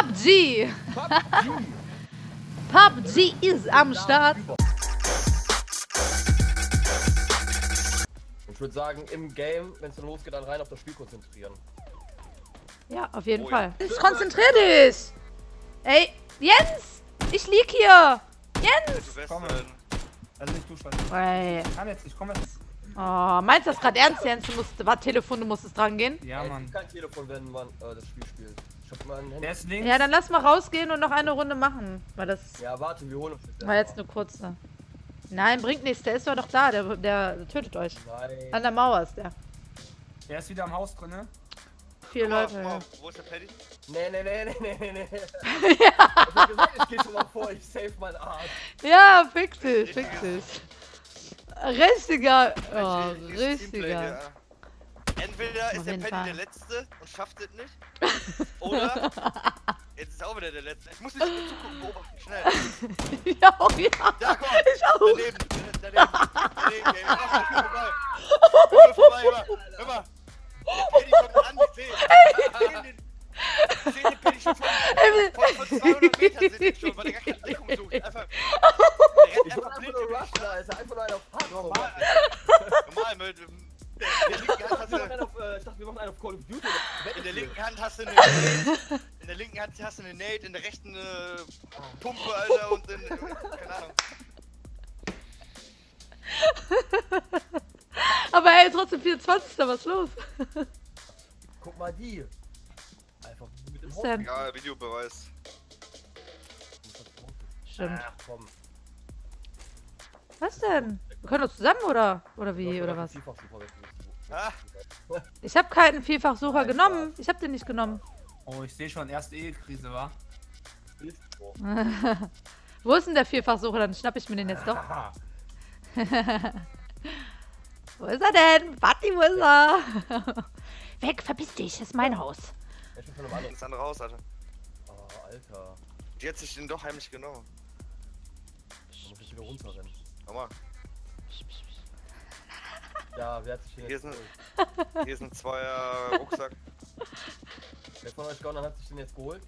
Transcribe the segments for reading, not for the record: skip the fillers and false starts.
PUBG! PUBG ist am Start. Ich würde sagen, im Game, wenn es dann losgeht, dann rein auf das Spiel konzentrieren. Ja, auf jeden Fall. Konzentrier dich! Ey, Jens! Ich lieg hier! Jens! Komm, also nicht du schon. Ey. Ich komme jetzt. Oh, meinst du das gerade ernst, Jens? Du musstest dran gehen? Ja, Mann. Es gibt kein Telefon, wenn man das Spiel spielt. Ich hab mal ein Handy. Der ist links. Ja, dann lass mal rausgehen und noch eine Runde machen. Weil das Ja, warte, wir holen uns das. war jetzt eine kurze. Nein, bringt nichts. Der ist doch da. Der tötet euch. Nein. An der Mauer ist der. Der ist wieder am Haus drin, ne? 4 Leute. Ja. Wo ist der Paddy? Nee. Ich hab gesagt, ich geh schon mal vor, ich save meinen Arsch. Ja, fick dich. Richtiger. Oh, Richtiges Teamplay richtiger. hier. Entweder Auf ist der jeden Paddy Fall. der Letzte und schafft es nicht. Oder jetzt ist auch wieder der Letzte. Ich muss nicht zugucken, beobachten, schnell. Ja, oh ja. Da, komm! Ich auch. Daneben, ey. Komm vorbei, hör mal. Der Paddy kommt an, ich seh den Paddy schon von 200 Metern sind jetzt schon, weil der gar keine Deckung sucht. Einfach, der rennt Ich einfach hab blind einfach in nur die Rush, da ist er einfach nur einer auf Hard. Normal, mit der linken Hand hast du, Ich dachte, wir machen einen auf Call of Duty. in der linken Hand hast du eine Nate, in der linken Hand hast du eine Nate, in der rechten Pumpe, Alter, und in, keine Ahnung. Aber ey, trotzdem 24. Was ist los? Guck mal die. Einfach mit dem Was denn? Ja, Videobeweis. Stimmt. Ach komm. Was denn? Wir können uns zusammen oder wie oder was? Ah, Ich habe keinen Vielfachsucher genommen. Ich habe den nicht genommen. Oh, ich sehe schon, erste Ehekrise, war. Wo ist denn der Vielfachsucher? Dann schnapp ich mir den jetzt doch. Wo ist er denn? Batti, wo ist er? Weg, verpiss dich, das ist mein Haus. Ich bin von einem anderen. das andere raus, Alter. Oh, Alter. Die hat sich den doch heimlich genommen. Da muss ich wieder runterrennen. Nochmal. Ja, wer hat sich den Hier jetzt ist geholt? Hier ist ein Zweier Rucksack. Wer von euch Gonnern hat sich den jetzt geholt?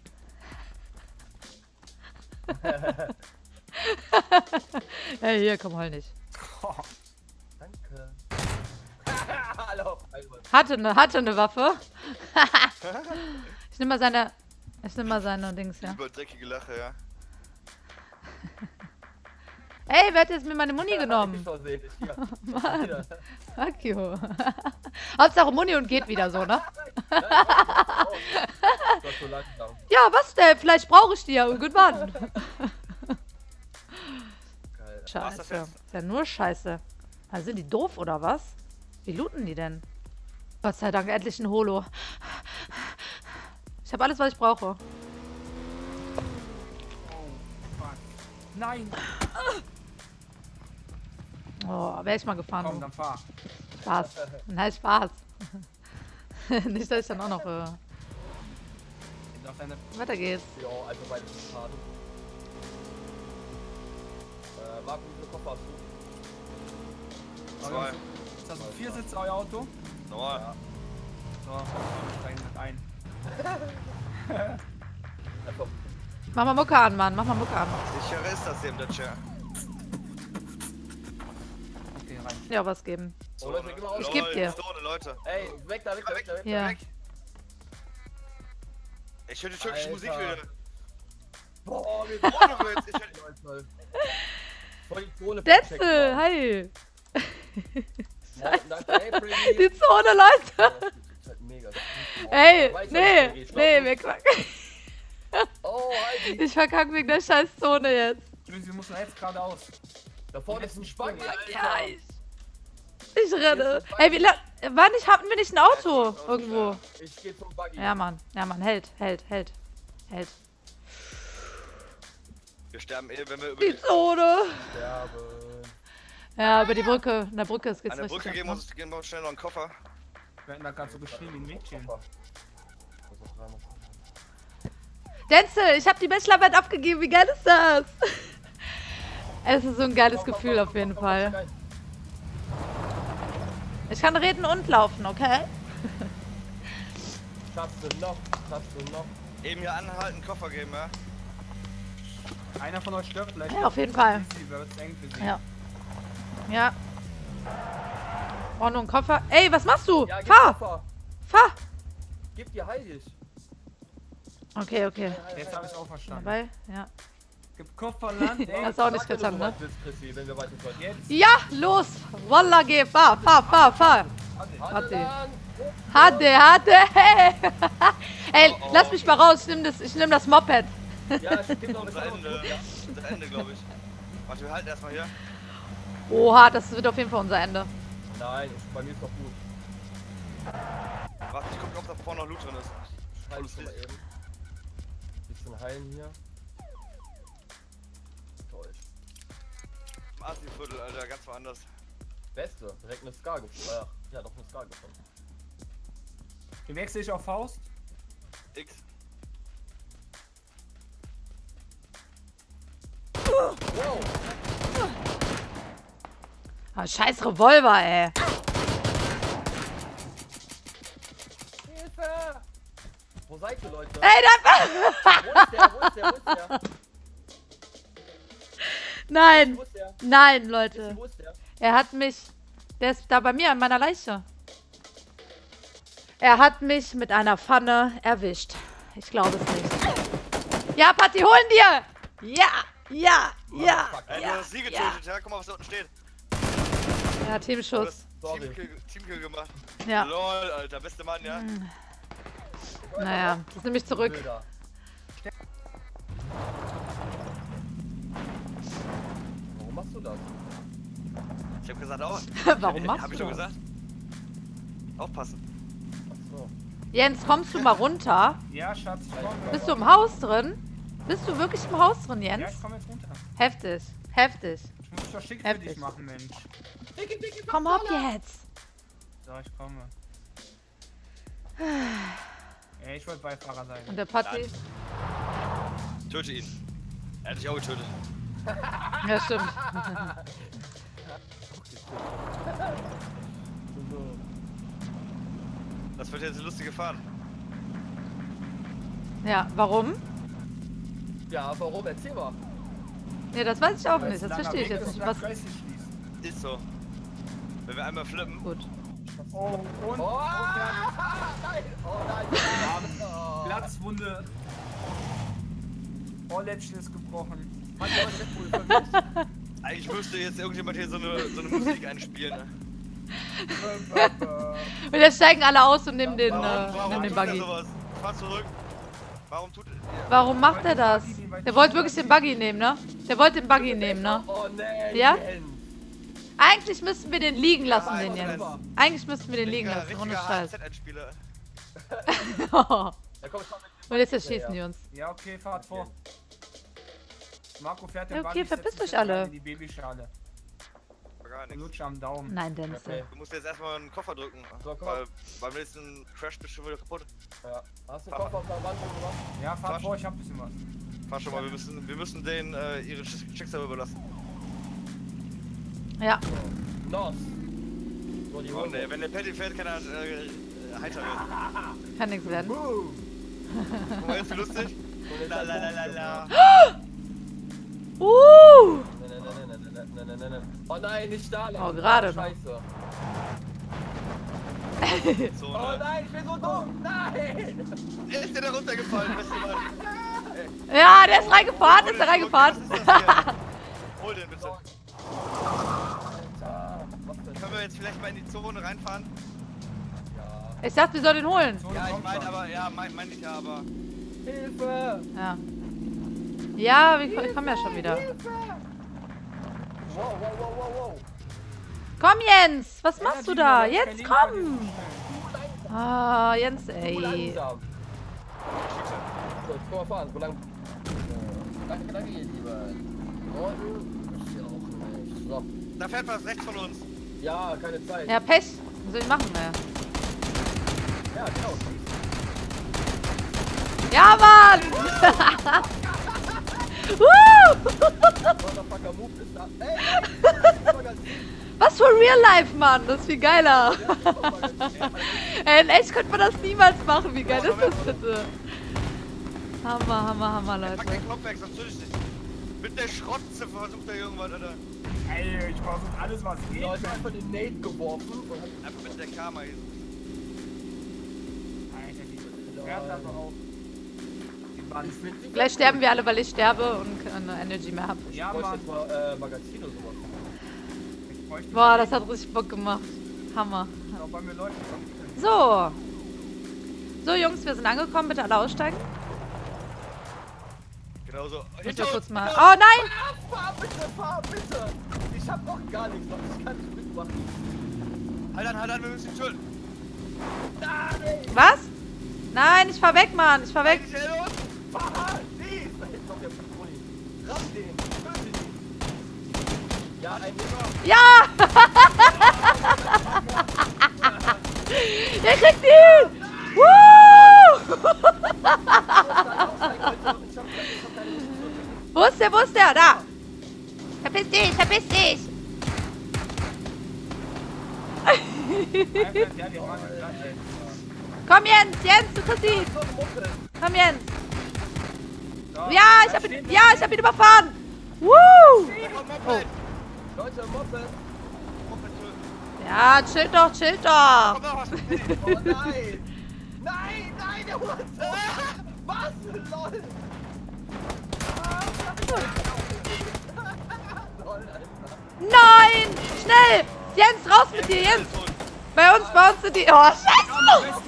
Hey, hier, komm, heul nicht. Danke. Hallo. Hatte eine Waffe. Ich nehme mal seine Dings, ja. Über dreckige Lache, ja. Ey, wer hat jetzt mir meine Muni genommen? Mann. Fuck you. Hauptsache Muni und geht wieder so, ne? Ja, was denn? Vielleicht brauche ich die ja irgendwann. Scheiße. Ist ja nur Scheiße. Also sind die doof oder was? Wie looten die denn? Gott sei Dank, endlich ein Holo. Ich habe alles, was ich brauche. Oh, fuck. Nein! Oh, wäre ich mal gefahren. Komm, Du. dann fahr. Spaß. Nein, Spaß. Nicht, dass ich dann auch noch... Auf deine... Weiter geht's. Ja, einfach beide Schaden. Marco, wie viele Koffer hast du? 2. Ist das ein 4-Sitz, euer Auto? Normal. Ja. So, steigen mit ein. Einfach. Mach mal Mucke an, Mann. Mach mal Mucke an. Sicher ist das hier im Dacia. Okay, rein. Ja, was geben. Oh, Leute, geh mal aus. Ich geb dir. Zone, Leute. Ey, weg da, weg da, weg da, weg da. Ja. Weg. Ich höre die türkische Alter. Musik wieder. Boah, wir Oh, jetzt, ich hör... Voll die Zone. Detzel, hi. Danke, Die Zone, Leute. Mega. Ey, Weiß, nee, was nee, geht. wir kacken. Oh, halt Ich verkacke wegen der scheiß Zone jetzt. Wir müssen jetzt geradeaus. Da vorne ist ein Spaghetti, Alter. Ja, ich renne. Ey, hatten wir nicht ein Auto irgendwo? Ich geh zum Buggy. Ja, Mann, hält. Wir sterben eh, wenn wir über Die Zone. Sterben. Ja, über die Brücke. An der Brücke geht's an der richtig Brücke ab, gehen ne? wir uns schnell noch einen Koffer. Wir hatten da gerade so geschrieben wie ein Mädchen. Denzel, ich habe die Bachelorarbeit abgegeben. Wie geil ist das? Es ist so ein geiles Gefühl auf jeden Fall. Ich kann reden und laufen, okay? Schaffst du noch? Schaffst du noch? Eben hier anhalten, Koffer geben, ja? Einer von euch stirbt gleich. Ja, auf jeden Fall. Wird's eng für sie. Ja. Ja. Oh, nur ein Koffer. Ey, was machst du? Ja, gib Fahr! Koffer. Fahr! Gib dir heilig. Okay, okay. Jetzt habe ich auch verstanden. Dabei? Ja. Gib Koffer, Land, ey. Hast du auch nicht Sag, wenn du getan, ne? soweit bist, Chrissy, wenn wir weiter können. Jetzt. Ja, los! Wallah, geh! Fahr, fahr, fahr, fahr! Warte. Hatte! Ey, lass mich mal raus, ich nehm das Moped. Ja, es gibt noch Unser eine Ende. Unser Ende, glaube ich. Warte, wir halten erstmal hier. Oha, das wird auf jeden Fall unser Ende. Nein, bei mir ist noch gut. Warte, ich gucke, ob da vorne noch Loot drin ist. Schreibe ich mal eben. Bisschen heilen hier. Toll. Im Asi-Viertel, Alter, ganz woanders. Beste, direkt eine Scar gefunden. Ja, doch eine Scar gefunden. Wie wechsle ich auf Faust? X. Wow! Ah, scheiß Revolver, ey. Hilfe! Wo seid ihr, Leute? Ey, da... Wo ist der? Wo ist der? Wo ist der? Nein, Wo ist der? nein, Leute. Wo ist der? Er hat mich... Der ist da bei mir an meiner Leiche. Er hat mich mit einer Pfanne erwischt. Ich glaube es nicht. Ja, Patti, holen dir! Ja, ja, ja, Ey, du ja, hast sie ja. getötet, ja? Guck mal, was da unten steht. Ja, Du Teamschuss. hast Sorry. Teamkill gemacht. Ja, Lol, Alter, beste Mann, ja? naja, das nehme ich zurück. Bilder. Warum machst du das? Ich hab gesagt, auch. Warum machst Hab du ich doch das? gesagt. Aufpassen. Ach so. Jens, kommst du mal runter? Ja, Schatz, ich komme. Bist du im Haus drin? Bist du wirklich im Haus drin, Ja, Jens? ich komme jetzt runter. Heftig, heftig. Ich muss doch schick für Heftig. dich machen, Mensch. Komm hopp jetzt. So, ich komme. Ja, ich wollte Beifahrer sein. Und der Patti? Töte ihn. Er hat dich auch getötet. Ja, stimmt. Das wird jetzt eine lustige Fahrt. Ja, warum? Ja, warum? Erzähl mal. Nee, das weiß ich auch Weil nicht. es Das ein verstehe ich langer jetzt Weg nicht. ist und Was? nach Tracy schließt. Ist so. Wenn wir einmal flippen. Gut. Oh, und? Oh, nein! Oh nein! Oh. Platzwunde. Ohrläppchen ist gebrochen. Hat jemand Red Bull für mich? Eigentlich müsste jetzt irgendjemand hier so eine Musik einspielen. Ne? Und jetzt steigen alle aus und nehmen den, Warum nehmen den tut er Buggy. sowas? Fahr zurück. Warum tut er... Warum macht er das? Der wollte wirklich den Buggy nehmen, ne? Der wollte den Buggy nehmen, ne? Oh nein! Ja? Jens. Eigentlich müssten wir den liegen lassen, den Ja, Jens. Eigentlich müssten wir den liegen lassen, ohne richtiger Scheiß. HZ-Einspieler. Und Ja, komm, ich mach mit jetzt erschießen die uns. Ja, okay, fahrt vor. Marco fährt den Ja, okay, Buggy, verpisst setzt sich euch alle. in die Babyschale. Gar Und nichts. lutscht am Daumen. Nein, Dennis. Okay. Du musst jetzt erstmal einen Koffer drücken. So, komm. Weil beim nächsten Crash bist du schon wieder kaputt. Ja. Hast du einen Koffer auf der Wand gemacht? Ja, fahrt Fahr- vor, ich hab ein bisschen was. Fahr schon mal, wir müssen denen ihre Schicksale überlassen. Ja. Nos. So, die Oh Hunde. ne, wenn der Patty fährt, kann er heiter werden. Kann nichts werden. Boom. Guck mal, jetzt wie lustig. So, jetzt La ein la la la Boom. la. Ne. Oh nein, nicht da. Oh, gerade noch. Scheiße. So, Oh ne? nein, ich bin so dumm. Nein. Ist der da runtergefallen, beste Mann? Ja, der ist reingefahren, ist er reingefahren. Was ist das hier? Hol den bitte. Alter. Was denn? Können wir jetzt vielleicht mal in die Zone reinfahren? Ja. Ich dachte, wir sollen ihn holen. So, Ja, ich kommt meine schon. aber, ja, mein ich ja, aber. Hilfe. Ja. Ja, ich komme ja schon wieder. Wow. Komm, Jens! Was Ja, machst du die da? Leute Jetzt verlieren komm! verlieren Ah, Jens, Du ey. langsam. So, jetzt können wir fahren. So lang. Danke, ihr Lieben. Und ich auch nicht. So. Da fährt was rechts von uns. Ja, keine Zeit. Ja, Pech. Was soll ich machen, ey? Ja, genau. Ja, Mann! Motherfucker Move ist da. Ey! Was für Real Life, Mann. Das ist viel geiler. Ey, in echt könnte man das niemals machen. Wie geil ist das bitte? Hammer, Hammer, Hammer, Pack Leute. den Kopf weg, sonst würde ich nicht. Mit der Schrotze versucht er irgendwas, Alter. Ey, ich versuche alles, was geht. Ja, ich hab einfach den Nate geworfen und hab Einfach mit der Karma hier. Alter, die Werte aber auch. Die waren Gleich sterben wir alle, weil ich sterbe und keine Energy mehr habe. Ja, ich bräuchte Mann. jetzt mal Magazin oder sowas. Ich bräuchte Boah, das hat richtig Bock gemacht. Hammer. auch bei mir Leute. So. So, Jungs, wir sind angekommen. Bitte alle aussteigen. Genau so. Ich will kurz mal. Oh nein! Fahr bitte! Ich hab noch gar nichts, noch. Ich kann nicht mitmachen. Halt an, wir müssen die Schuld. Nein! Was? Nein, ich fahr weg, Mann. Ich fahr weg. Schnell los. Fahr! Sieh! Da hinten kommt der Pulli. Ramm den! Töte ihn! Ja, ein Ja! Ihr kriegt ihn! Woo! Wo ist der? Wo ist der? Da! Verpiss dich! Verpiss dich! Einfach, ja, die waren gleich, ey. Komm, Jens! Jens, du kriegst ihn! Komm, Jens! So, Ja, ich hab ihn, ja, ich hab ihn überfahren! Woo! Komm, Moped. Leute, Moped! Moped töten. Ja, chill doch, chill doch! Komm noch was. Oh nein! Nein, nein, der Hund! Was? LOL! LOL, Alter. Nein! Schnell! Jens, raus mit dir, Jens! Bei uns sind die... Oh, scheiße!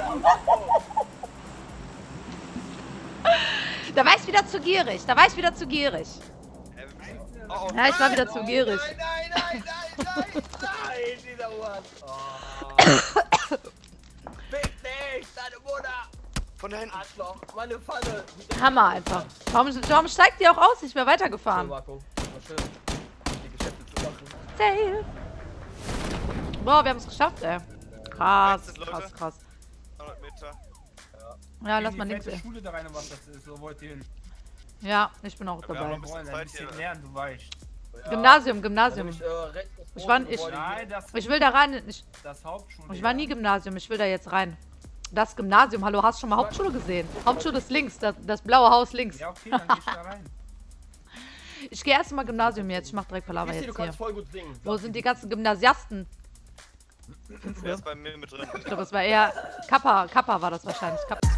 Da war ich wieder zu gierig. Da war ich wieder zu gierig. Oh, Ja, ich war wieder zu gierig. Nein, dieser Hund! Oh. Fick dich, deine Mutter! von da hinten. Arschloch, meine Pfanne! Hammer einfach. Warum steigt die auch aus? Ich wäre So, weitergefahren. Marco, war schön, die Geschäfte zu machen. Safe. Boah, wir haben es geschafft, ey. Krass, Leute. krass, krass. 100 Meter. Ja, lass mal links. Die Schule da rein, was das ist. So wollt ihr hin. Ja, ich bin auch wir dabei. haben Wir wollen Zeit ein bisschen hier. lernen, du weißt. Ja. Gymnasium, Dann Gymnasium. hab rechts das Ich war- große ich- Gebäude Nein, das Ich will da rein. das Hauptschule. Ich war nie Gymnasium, ich will da jetzt rein. Das Gymnasium, hallo, hast du schon mal Hauptschule gesehen? Hauptschule ist links, das blaue Haus links. Ja, okay, dann geh ich da rein. Ich gehe erst mal Gymnasium jetzt, ich mach direkt Palaver hier. Du jetzt hier. kannst voll gut singen. Wo sind die ganzen Gymnasiasten? Der ist bei mir mit drin. Ich glaube, es war eher Kappa war das wahrscheinlich. Kappa.